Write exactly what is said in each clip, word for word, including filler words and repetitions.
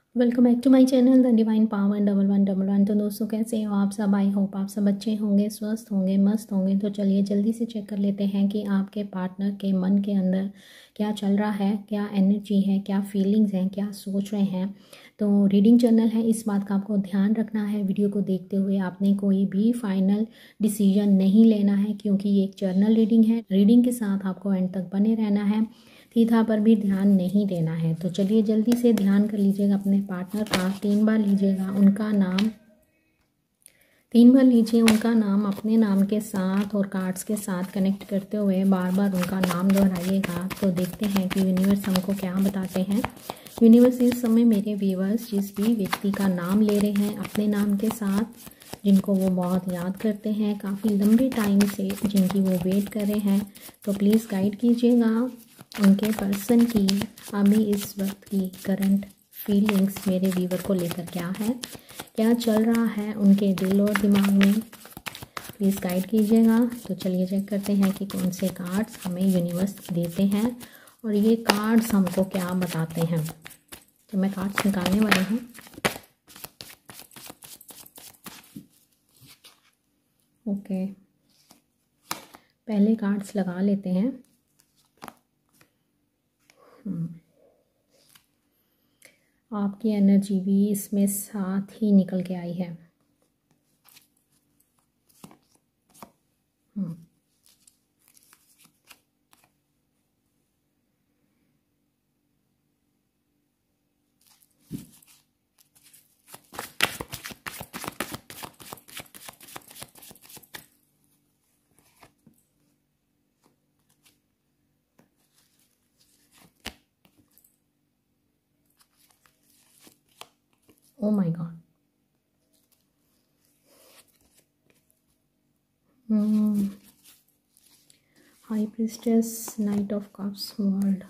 Welcome back to my channel the divine power double one double one. तो दोस्तों कैसे हो आप सब? आई होप आप सब अच्छे होंगे, स्वस्थ होंगे, मस्त होंगे। तो चलिए जल्दी से चेक कर लेते हैं कि आपके पार्टनर के मन के अंदर क्या चल रहा है, क्या एनर्जी है, क्या फीलिंग्स हैं, क्या सोच रहे हैं। तो रीडिंग जर्नल है, इस बात का आपको ध्यान रखना है। वीडियो को देखते हुए आपने कोई भी फाइनल डिसीजन नहीं लेना है, क्योंकि ये एक जर्नल रीडिंग है। रीडिंग के साथ आपको एंड तक बने रहना है, थीथा पर भी ध्यान नहीं देना है। तो चलिए जल्दी से ध्यान कर लीजिएगा अपने पार्टनर का। तीन बार लीजिएगा उनका नाम, तीन बार लीजिए उनका नाम अपने नाम के साथ और कार्ड्स के साथ कनेक्ट करते हुए बार बार उनका नाम दोहराइएगा। तो देखते हैं कि यूनिवर्स हमको क्या बताते हैं। यूनिवर्स इस समय मेरे व्यूअर्स जिस भी व्यक्ति का नाम ले रहे हैं अपने नाम के साथ, जिनको वो बहुत याद करते हैं, काफ़ी लंबे टाइम से जिनकी वो वेट कर रहे हैं, तो प्लीज़ गाइड कीजिएगा उनके पर्सन की अभी इस वक्त की करंट फीलिंग्स मेरे व्यूवर को लेकर क्या है, क्या चल रहा है उनके दिल और दिमाग में। प्लीज़ गाइड कीजिएगा। तो चलिए चेक करते हैं कि कौन से कार्ड्स हमें यूनिवर्स देते हैं और ये कार्ड्स हमको क्या बताते हैं। तो मैं कार्ड्स निकालने वाली हूँ। ओके, पहले कार्ड्स लगा लेते हैं। आपकी एनर्जी भी इसमें साथ ही निकल के आई है। Oh my god, high priestess, knight of cups, world.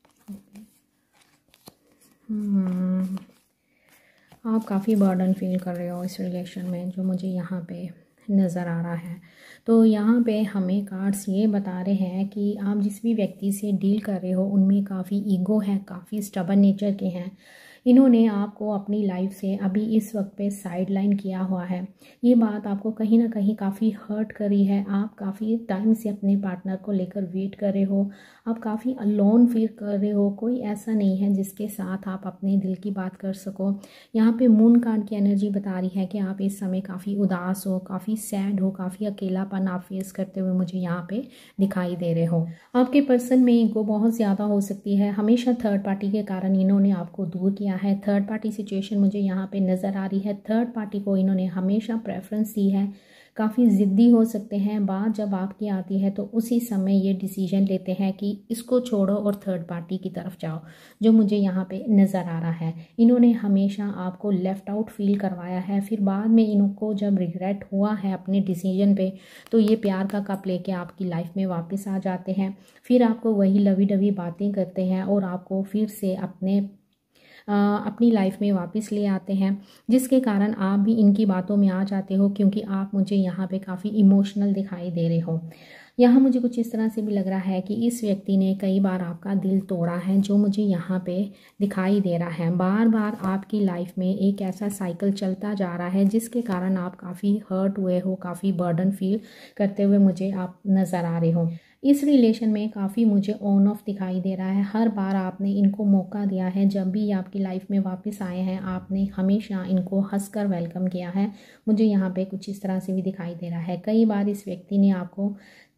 आप काफ़ी बर्डन फील कर रहे हो इस रिलेशन में, जो मुझे यहाँ पे नज़र आ रहा है। तो यहाँ पे हमें कार्ड्स ये बता रहे हैं कि आप जिस भी व्यक्ति से डील कर रहे हो उनमें काफ़ी ईगो है, काफ़ी स्टबर्न नेचर के हैं। इन्होंने आपको अपनी लाइफ से अभी इस वक्त पे साइड लाइन किया हुआ है। ये बात आपको कहीं ना कहीं काफ़ी हर्ट करी है। आप काफ़ी टाइम से अपने पार्टनर को लेकर वेट कर रहे हो, आप काफ़ी अलोन फील कर रहे हो। कोई ऐसा नहीं है जिसके साथ आप अपने दिल की बात कर सको। यहाँ पे मून कार्ड की एनर्जी बता रही है कि आप इस समय काफ़ी उदास हो, काफ़ी सैड हो, काफ़ी अकेलापन आप फेस करते हुए मुझे यहाँ पे दिखाई दे रहे हो। आपके पर्सन में ईगो बहुत ज़्यादा हो सकती है। हमेशा थर्ड पार्टी के कारण इन्होंने आपको दूर किया है। थर्ड पार्टी सिचुएशन मुझे यहाँ पे नज़र आ रही है। थर्ड पार्टी को इन्होंने हमेशा प्रेफरेंस दी है। काफ़ी ज़िद्दी हो सकते हैं। बात जब आपकी आती है तो उसी समय ये डिसीजन लेते हैं कि इसको छोड़ो और थर्ड पार्टी की तरफ जाओ, जो मुझे यहाँ पे नज़र आ रहा है। इन्होंने हमेशा आपको लेफ़्ट आउट फील करवाया है, फिर बाद में इनको जब रिग्रेट हुआ है अपने डिसीजन पे, तो ये प्यार का कप लेके आपकी लाइफ में वापस आ जाते हैं। फिर आपको वही लवी डवी बातें करते हैं और आपको फिर से अपने आ, अपनी लाइफ में वापस ले आते हैं, जिसके कारण आप भी इनकी बातों में आ जाते हो, क्योंकि आप मुझे यहाँ पे काफ़ी इमोशनल दिखाई दे रहे हो। यहाँ मुझे कुछ इस तरह से भी लग रहा है कि इस व्यक्ति ने कई बार आपका दिल तोड़ा है, जो मुझे यहाँ पे दिखाई दे रहा है। बार बार आपकी लाइफ में एक ऐसा साइकिल चलता जा रहा है जिसके कारण आप काफ़ी हर्ट हुए हो, काफ़ी बर्डन फील करते हुए मुझे आप नज़र आ रहे हो। इस रिलेशन में काफ़ी मुझे ऑन ऑफ दिखाई दे रहा है। हर बार आपने इनको मौका दिया है, जब भी ये आपकी लाइफ में वापस आए हैं आपने हमेशा इनको हंसकर वेलकम किया है। मुझे यहाँ पे कुछ इस तरह से भी दिखाई दे रहा है। कई बार इस व्यक्ति ने आपको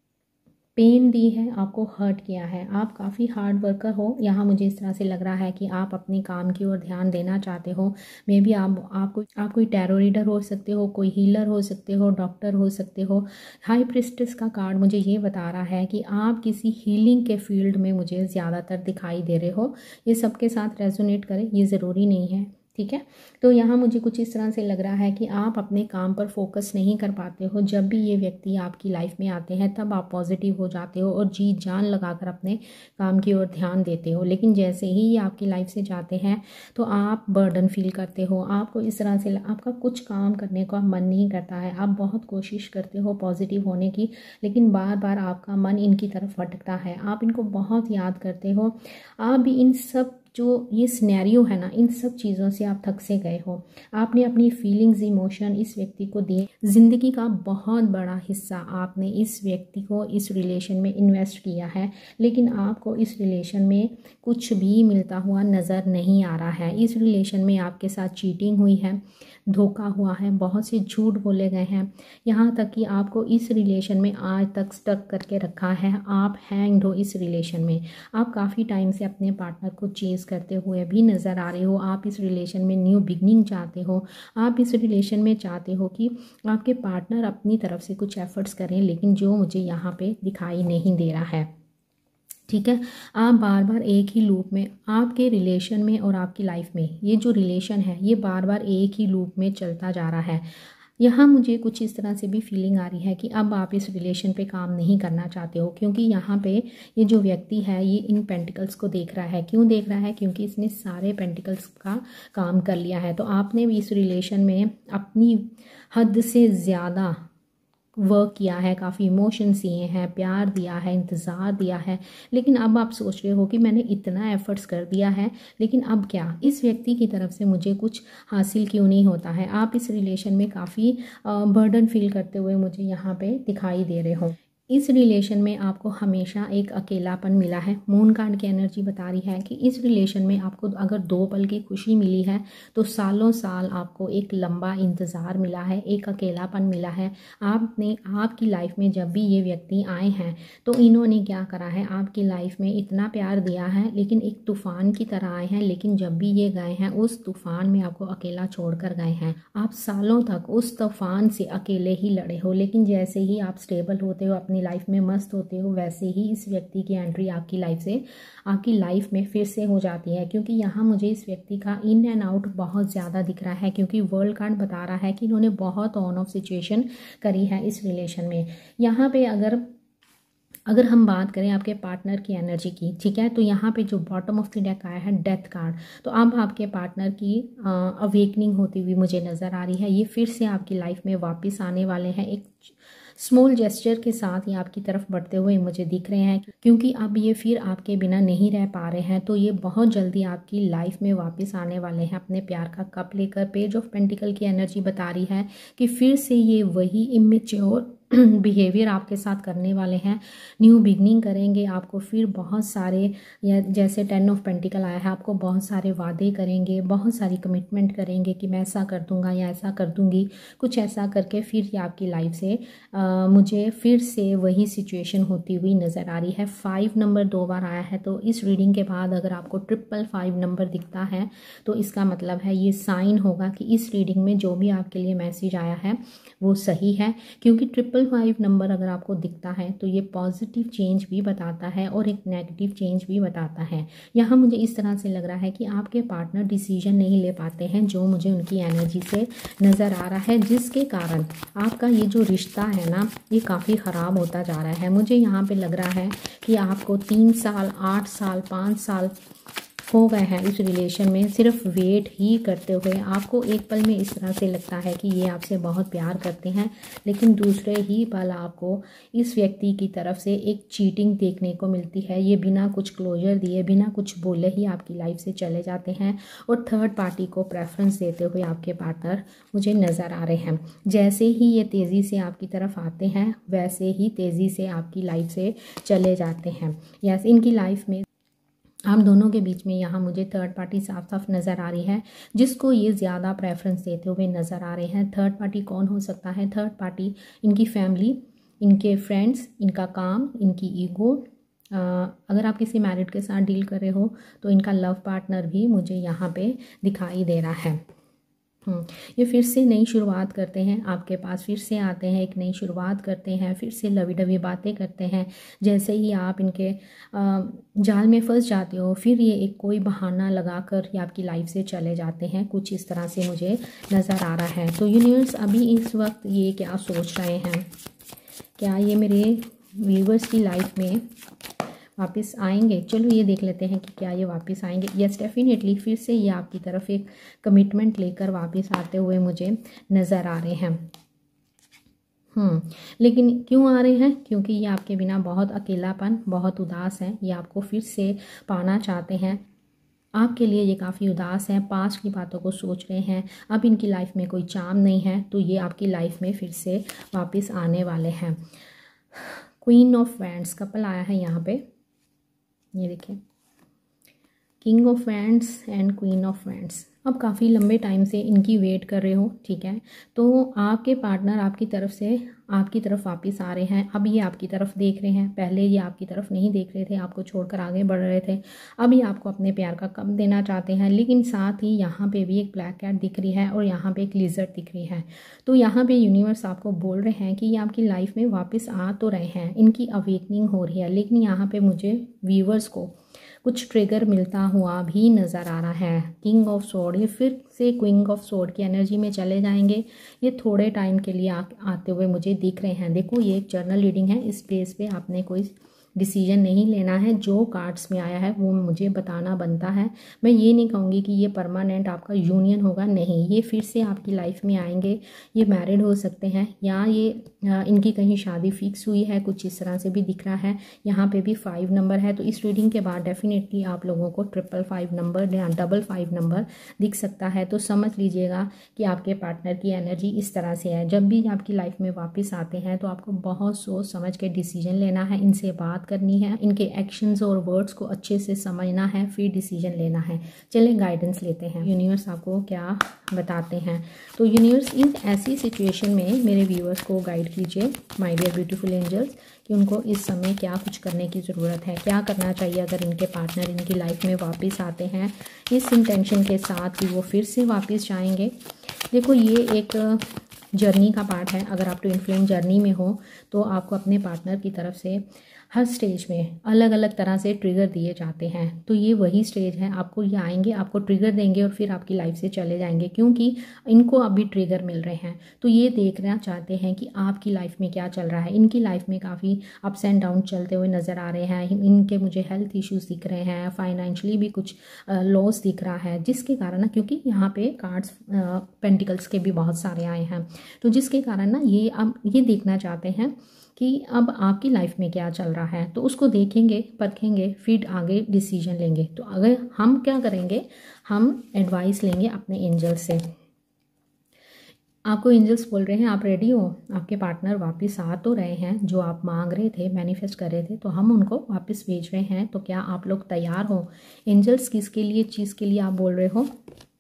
पेन दी है, आपको हर्ट किया है। आप काफ़ी हार्ड वर्कर हो। यहाँ मुझे इस तरह से लग रहा है कि आप अपने काम की ओर ध्यान देना चाहते हो। मे बी आप आप कोई आप कोई टैरो रीडर हो सकते हो, कोई हीलर हो सकते हो, डॉक्टर हो सकते हो। हाई प्रिस्टेस का कार्ड मुझे ये बता रहा है कि आप किसी हीलिंग के फील्ड में मुझे ज़्यादातर दिखाई दे रहे हो। ये सबके साथ रेजोनेट करे ये ज़रूरी नहीं है, ठीक है। तो यहाँ मुझे कुछ इस तरह से लग रहा है कि आप अपने काम पर फोकस नहीं कर पाते हो। जब भी ये व्यक्ति आपकी लाइफ में आते हैं तब आप पॉजिटिव हो जाते हो और जी जान लगाकर अपने काम की ओर ध्यान देते हो, लेकिन जैसे ही ये आपकी लाइफ से जाते हैं तो आप बर्डन फील करते हो। आपको इस तरह से आपका कुछ काम करने का मन नहीं करता है। आप बहुत कोशिश करते हो पॉजिटिव होने की, लेकिन बार बार आपका मन इनकी तरफ भटकता है। आप इनको बहुत याद करते हो। आप भी इन सब जो ये सिनेरियो है ना, इन सब चीज़ों से आप थक से गए हो। आपने अपनी फीलिंग्स, इमोशन इस व्यक्ति को दिए। ज़िंदगी का बहुत बड़ा हिस्सा आपने इस व्यक्ति को, इस रिलेशन में इन्वेस्ट किया है, लेकिन आपको इस रिलेशन में कुछ भी मिलता हुआ नज़र नहीं आ रहा है। इस रिलेशन में आपके साथ चीटिंग हुई है, धोखा हुआ है, बहुत से झूठ बोले गए हैं, यहाँ तक कि आपको इस रिलेशन में आज तक स्टक करके रखा है। आप हैंग्ड हो इस रिलेशन में। आप काफ़ी टाइम से अपने पार्टनर को चेज़ करते हुए भी नज़र आ रहे हो। आप इस रिलेशन में न्यू बिगनिंग चाहते हो। आप इस रिलेशन में चाहते हो कि आपके पार्टनर अपनी तरफ से कुछ एफर्ट्स करें, लेकिन जो मुझे यहाँ पे दिखाई नहीं दे रहा है। ठीक है, आप बार बार एक ही लूप में, आपके रिलेशन में और आपकी लाइफ में ये जो रिलेशन है ये बार बार एक ही लूप में चलता जा रहा है। यहाँ मुझे कुछ इस तरह से भी फीलिंग आ रही है कि अब आप इस रिलेशन पे काम नहीं करना चाहते हो, क्योंकि यहाँ पे ये जो व्यक्ति है ये इन पेंटिकल्स को देख रहा है। क्यों देख रहा है? क्योंकि इसने सारे पेंटिकल्स का काम कर लिया है। तो आपने भी इस रिलेशन में अपनी हद से ज़्यादा वर्क किया है, काफ़ी इमोशंस दिए हैं, प्यार दिया है, इंतज़ार दिया है, लेकिन अब आप सोच रहे हो कि मैंने इतना एफर्ट्स कर दिया है, लेकिन अब क्या, इस व्यक्ति की तरफ से मुझे कुछ हासिल क्यों नहीं होता है। आप इस रिलेशन में काफ़ी बर्डन फील करते हुए मुझे यहाँ पे दिखाई दे रहे हो। इस रिलेशन में आपको हमेशा एक अकेलापन मिला है। मून कार्ड की एनर्जी बता रही है कि इस रिलेशन में आपको अगर दो पल की खुशी मिली है तो सालों साल आपको एक लंबा इंतज़ार मिला है, एक अकेलापन मिला है। आपने आपकी लाइफ में जब भी ये व्यक्ति आए हैं तो इन्होंने क्या करा है, आपकी लाइफ में इतना प्यार दिया है, लेकिन एक तूफ़ान की तरह आए हैं, लेकिन जब भी ये गए हैं उस तूफ़ान में आपको अकेला छोड़ कर गए हैं। आप सालों तक उस तूफ़ान से अकेले ही लड़े हो, लेकिन जैसे ही आप स्टेबल होते हो, अपनी लाइफ में मस्त होते हो, वैसे ही इस व्यक्ति की एंट्री आपकी लाइफ से आपकी लाइफ में फिर से हो जाती है। क्योंकि यहाँ मुझे इस व्यक्ति का इन एंड आउट बहुत ज़्यादा दिख रहा है, क्योंकि वर्ल्ड कार्ड बता रहा है कि इन्होंने बहुत ऑन ऑफ सिचुएशन करी है इस रिलेशन में। यहाँ पे अगर अगर हम बात करें आपके पार्टनर की एनर्जी की, ठीक है, तो यहाँ पे जो बॉटम ऑफ द डेक आया है डेथ कार्ड, तो अब आपके पार्टनर की अवेकनिंग होती हुई मुझे नज़र आ रही है। ये फिर से आपकी लाइफ में वापस आने वाले हैं। एक स्मॉल जेस्चर के साथ ये आपकी तरफ बढ़ते हुए मुझे दिख रहे हैं, क्योंकि अब ये फिर आपके बिना नहीं रह पा रहे हैं। तो ये बहुत जल्दी आपकी लाइफ में वापस आने वाले हैं अपने प्यार का कप लेकर। पेज ऑफ पेंटिकल की एनर्जी बता रही है कि फिर से ये वही इमेच्योर बिहेवियर आपके साथ करने वाले हैं। न्यू बिगनिंग करेंगे, आपको फिर बहुत सारे, या जैसे टेन ऑफ पेंटिकल आया है, आपको बहुत सारे वादे करेंगे, बहुत सारी कमिटमेंट करेंगे कि मैं ऐसा कर दूंगा या ऐसा कर दूंगी, कुछ ऐसा करके फिर ये आपकी लाइफ से आ, मुझे फिर से वही सिचुएशन होती हुई नज़र आ रही है। फाइव नंबर दो बार आया है, तो इस रीडिंग के बाद अगर आपको ट्रिपल फाइव नंबर दिखता है तो इसका मतलब है ये साइन होगा कि इस रीडिंग में जो भी आपके लिए मैसेज आया है वो सही है। क्योंकि ट्रिपल फाइव नंबर अगर आपको दिखता है तो ये पॉजिटिव चेंज भी बताता है और एक नेगेटिव चेंज भी बताता है। यहाँ मुझे इस तरह से लग रहा है कि आपके पार्टनर डिसीजन नहीं ले पाते हैं, जो मुझे उनकी एनर्जी से नज़र आ रहा है, जिसके कारण आपका ये जो रिश्ता है ना ये काफ़ी ख़राब होता जा रहा है। मुझे यहाँ पे लग रहा है कि आपको तीन साल, आठ साल, पाँच साल हो गए हैं इस रिलेशन में सिर्फ वेट ही करते हुए। आपको एक पल में इस तरह से लगता है कि ये आपसे बहुत प्यार करते हैं, लेकिन दूसरे ही पल आपको इस व्यक्ति की तरफ से एक चीटिंग देखने को मिलती है। ये बिना कुछ क्लोजर दिए, बिना कुछ बोले ही आपकी लाइफ से चले जाते हैं और थर्ड पार्टी को प्रेफरेंस देते हुए आपके पार्टनर मुझे नज़र आ रहे हैं। जैसे ही ये तेज़ी से आपकी तरफ आते हैं वैसे ही तेज़ी से आपकी लाइफ से चले जाते हैं। या इनकी लाइफ में आप दोनों के बीच में यहाँ मुझे थर्ड पार्टी साफ साफ नज़र आ रही है, जिसको ये ज़्यादा प्रेफरेंस देते हुए नज़र आ रहे हैं। थर्ड पार्टी कौन हो सकता है? थर्ड पार्टी इनकी फैमिली, इनके फ्रेंड्स, इनका काम, इनकी ईगो। अगर आप किसी मैरिड के साथ डील कर रहे हो तो इनका लव पार्टनर भी मुझे यहाँ पे दिखाई दे रहा है। ये फिर से नई शुरुआत करते हैं, आपके पास फिर से आते हैं, एक नई शुरुआत करते हैं, फिर से लवी डवी बातें करते हैं। जैसे ही आप इनके जाल में फंस जाते हो फिर ये एक कोई बहाना लगाकर ये आपकी लाइफ से चले जाते हैं। कुछ इस तरह से मुझे नज़र आ रहा है। तो यूनिवर्स अभी इस वक्त ये क्या सोच रहे हैं, क्या ये मेरे व्यूवर्स की लाइफ में वापस आएंगे? चलो ये देख लेते हैं कि क्या ये वापस आएंगे। यस, डेफिनेटली फिर से ये आपकी तरफ एक कमिटमेंट लेकर वापस आते हुए मुझे नज़र आ रहे हैं। हम्म लेकिन क्यों आ रहे हैं? क्योंकि ये आपके बिना बहुत अकेलापन, बहुत उदास हैं। ये आपको फिर से पाना चाहते हैं। आपके लिए ये काफ़ी उदास हैं, पास्ट की बातों को सोच रहे हैं। अब इनकी लाइफ में कोई चार्म नहीं है, तो ये आपकी लाइफ में फिर से वापस आने वाले हैं। क्वीन ऑफ वैंड्स कपल आया है यहाँ पे, ये देखिए, king of wands and queen of wands. अब काफ़ी लंबे टाइम से इनकी वेट कर रहे हो, ठीक है। तो आपके पार्टनर आपकी तरफ से आपकी तरफ वापस आ रहे हैं। अब ये आपकी तरफ देख रहे हैं, पहले ये आपकी तरफ नहीं देख रहे थे, आपको छोड़कर आगे बढ़ रहे थे। अब ये आपको अपने प्यार का कप देना चाहते हैं, लेकिन साथ ही यहाँ पे भी एक ब्लैक कैट दिख रही है और यहाँ पे एक लिजर्ड दिख रही है। तो यहाँ पे यूनिवर्स आपको बोल रहे हैं कि ये आपकी लाइफ में वापस आ तो रहे हैं, इनकी अवेकनिंग हो रही है, लेकिन यहाँ पे मुझे व्यूअर्स को कुछ ट्रिगर मिलता हुआ भी नज़र आ रहा है। किंग ऑफ सोर्ड, ये फिर से क्वीन ऑफ सोर्ड की एनर्जी में चले जाएंगे। ये थोड़े टाइम के लिए आ, आते हुए मुझे दिख रहे हैं। देखो ये एक जर्नल रीडिंग है, इस बेस पे आपने कोई डिसीजन नहीं लेना है। जो कार्ड्स में आया है वो मुझे बताना बनता है। मैं ये नहीं कहूँगी कि ये परमानेंट आपका यूनियन होगा, नहीं, ये फिर से आपकी लाइफ में आएंगे। ये मैरिड हो सकते हैं या ये इनकी कहीं शादी फिक्स हुई है, कुछ इस तरह से भी दिख रहा है। यहाँ पे भी फाइव नंबर है, तो इस रीडिंग के बाद डेफिनेटली आप लोगों को ट्रिपल फाइव नंबर या डबल फाइव नंबर दिख सकता है। तो समझ लीजिएगा कि आपके पार्टनर की एनर्जी इस तरह से है। जब भी आपकी लाइफ में वापस आते हैं तो आपको बहुत सोच समझ के डिसीजन लेना है, इनसे बात करनी है, इनके एक्शंस और वर्ड्स को अच्छे से समझना है, फिर डिसीजन लेना है। चलिए गाइडेंस लेते हैं, यूनिवर्स आपको क्या बताते हैं। तो यूनिवर्स इन ऐसी सिचुएशन में मेरे व्यूअर्स को गाइड कीजिए माय डियर ब्यूटीफुल एंजल्स, कि उनको इस समय क्या कुछ करने की ज़रूरत है, क्या करना चाहिए अगर इनके पार्टनर इनकी लाइफ में वापस आते हैं इस इंटेंशन के साथ कि वो फिर से वापस जाएंगे। देखो ये एक जर्नी का पार्ट है। अगर आप ट्विन फ्लेम जर्नी में हो तो आपको अपने पार्टनर की तरफ से हर स्टेज में अलग अलग तरह से ट्रिगर दिए जाते हैं। तो ये वही स्टेज है, आपको ये आएंगे, आपको ट्रिगर देंगे और फिर आपकी लाइफ से चले जाएंगे, क्योंकि इनको अभी ट्रिगर मिल रहे हैं। तो ये देखना चाहते हैं कि आपकी लाइफ में क्या चल रहा है। इनकी लाइफ में काफ़ी अप्स एंड डाउन चलते हुए नज़र आ रहे हैं। इनके मुझे हेल्थ इश्यूज दिख रहे हैं, फाइनेंशियली भी कुछ लॉस दिख रहा है, जिसके कारण ना, क्योंकि यहाँ पे कार्ड्स पेंटिकल्स के भी बहुत सारे आए हैं, तो जिसके कारण ना ये अब ये देखना चाहते हैं कि अब आपकी लाइफ में क्या चल रहा है। तो उसको देखेंगे, परखेंगे, फिर आगे डिसीजन लेंगे। तो अगर हम क्या करेंगे, हम एडवाइस लेंगे अपने एंजल से। आपको एंजल्स बोल रहे हैं आप रेडी हो, आपके पार्टनर वापस आ तो रहे हैं, जो आप मांग रहे थे, मैनिफेस्ट कर रहे थे, तो हम उनको वापस भेज रहे हैं। तो क्या आप लोग तैयार हो? एंजल्स किसके लिए, चीज़ के लिए आप बोल रहे हो?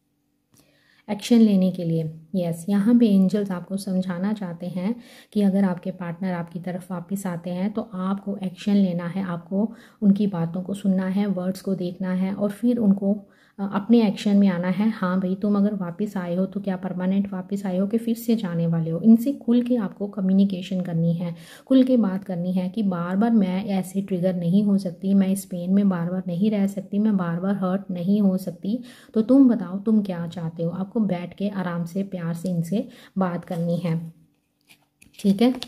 एक्शन लेने के लिए। यस, यहाँ पे एंजल्स आपको समझाना चाहते हैं कि अगर आपके पार्टनर आपकी तरफ वापस आते हैं तो आपको एक्शन लेना है, आपको उनकी बातों को सुनना है, वर्ड्स को देखना है और फिर उनको अपने एक्शन में आना है। हाँ भाई, तुम अगर वापस आए हो तो क्या परमानेंट वापस आए हो कि फिर से जाने वाले हो? इनसे खुल के आपको कम्युनिकेशन करनी है, खुल के बात करनी है कि बार बार मैं ऐसे ट्रिगर नहीं हो सकती, मैं इस पेन में बार बार नहीं रह सकती, मैं बार बार हर्ट नहीं हो सकती। तो तुम बताओ तुम क्या चाहते हो। आपको बैठ के आराम से प्यार से इनसे बात करनी है, ठीक है।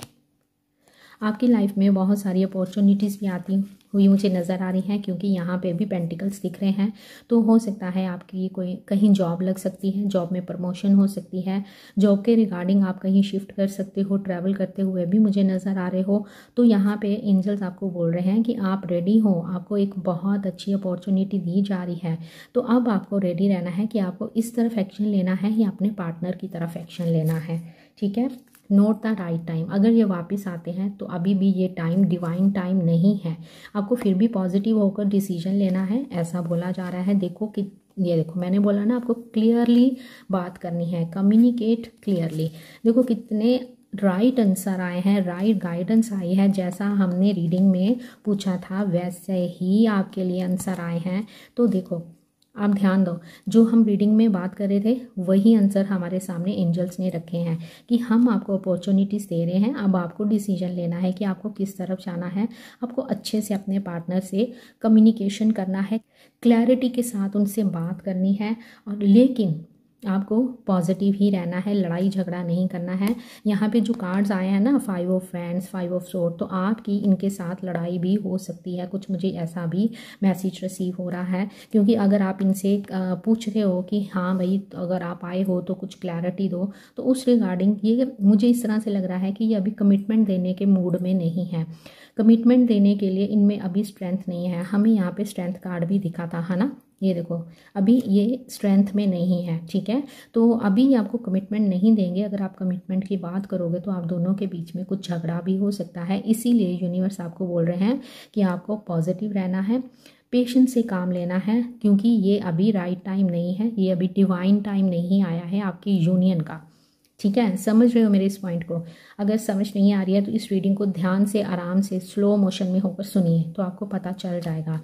आपकी लाइफ में बहुत सारी अपॉर्चुनिटीज़ भी आती हुई मुझे नज़र आ रही हैं, क्योंकि यहाँ पे भी पेंटिकल्स दिख रहे हैं। तो हो सकता है आपकी कोई कहीं जॉब लग सकती है, जॉब में प्रमोशन हो सकती है, जॉब के रिगार्डिंग आप कहीं शिफ्ट कर सकते हो, ट्रैवल करते हुए भी मुझे नज़र आ रहे हो। तो यहाँ पे एंजल्स आपको बोल रहे हैं कि आप रेडी हो, आपको एक बहुत अच्छी अपॉर्चुनिटी दी जा रही है। तो अब आपको रेडी रहना है कि आपको इस तरफ एक्शन लेना है या अपने पार्टनर की तरफ एक्शन लेना है, ठीक है। Note the right time. अगर ये वापस आते हैं तो अभी भी ये टाइम डिवाइन टाइम नहीं है, आपको फिर भी पॉजिटिव होकर डिसीजन लेना है, ऐसा बोला जा रहा है। देखो कि ये देखो, मैंने बोला ना आपको क्लियरली बात करनी है, कम्युनिकेट क्लियरली। देखो कितने राइट आंसर आए हैं, राइट गाइडेंस आई है, जैसा हमने रीडिंग में पूछा था वैसे ही आपके लिए आंसर आए हैं। तो देखो आप ध्यान दो, जो हम रीडिंग में बात कर रहे थे वही आंसर हमारे सामने एंजल्स ने रखे हैं कि हम आपको अपॉर्चुनिटीज़ दे रहे हैं। अब आपको डिसीजन लेना है कि आपको किस तरफ जाना है। आपको अच्छे से अपने पार्टनर से कम्युनिकेशन करना है, क्लैरिटी के साथ उनसे बात करनी है, और लेकिन आपको पॉजिटिव ही रहना है, लड़ाई झगड़ा नहीं करना है। यहाँ पे जो कार्ड्स आए हैं ना, five of friends, five of sword, तो आपकी इनके साथ लड़ाई भी हो सकती है। कुछ मुझे ऐसा भी मैसेज रिसीव हो रहा है, क्योंकि अगर आप इनसे पूछ रहे हो कि हाँ भाई अगर आप आए हो तो कुछ क्लैरिटी दो, तो उस रिगार्डिंग ये मुझे इस तरह से लग रहा है कि ये अभी कमिटमेंट देने के मूड में नहीं है। कमिटमेंट देने के लिए इनमें अभी स्ट्रेंथ नहीं है। हमें यहाँ पे स्ट्रेंथ कार्ड भी दिखा था, है ना, ये देखो अभी ये स्ट्रेंथ में नहीं है, ठीक है। तो अभी ये आपको कमिटमेंट नहीं देंगे। अगर आप कमिटमेंट की बात करोगे तो आप दोनों के बीच में कुछ झगड़ा भी हो सकता है। इसीलिए यूनिवर्स आपको बोल रहे हैं कि आपको पॉजिटिव रहना है, पेशेंस से काम लेना है, क्योंकि ये अभी राइट टाइम नहीं है, ये अभी डिवाइन टाइम नहीं आया है आपकी यूनियन का, ठीक है। समझ रहे हो मेरे इस पॉइंट को? अगर समझ नहीं आ रही है तो इस रीडिंग को ध्यान से, आराम से, स्लो मोशन में होकर सुनिए तो आपको पता चल जाएगा।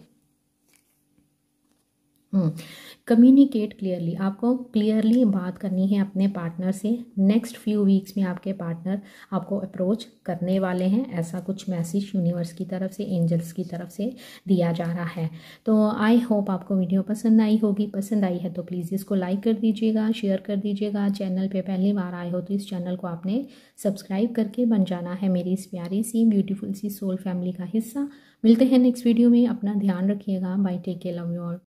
हम्म कम्युनिकेट क्लियरली, आपको क्लियरली बात करनी है अपने पार्टनर से। नेक्स्ट फ्यू वीक्स में आपके पार्टनर आपको अप्रोच करने वाले हैं, ऐसा कुछ मैसेज यूनिवर्स की तरफ से, एंजल्स की तरफ से दिया जा रहा है। तो आई होप आपको वीडियो पसंद आई होगी। पसंद आई है तो प्लीज़ इसको लाइक कर दीजिएगा, शेयर कर दीजिएगा। चैनल पे पहली बार आए हो तो इस चैनल को आपने सब्सक्राइब करके बन जाना है मेरी इस प्यारी सी ब्यूटीफुल सी सोल फैमिली का हिस्सा। मिलते हैं नेक्स्ट वीडियो में। अपना ध्यान रखिएगा। Bye, take care, love you all.